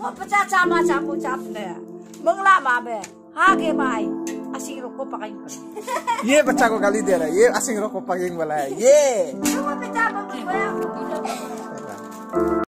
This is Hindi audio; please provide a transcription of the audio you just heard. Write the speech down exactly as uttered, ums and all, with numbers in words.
वो पचास चामा चापू चापले मंगला माबे हागे भाई असिंग रोको पकाएंगे। ये बच्चा को गाली दे रहा है, ये असिंग रोको पकाएंगे वाला है ये। वो बच्चा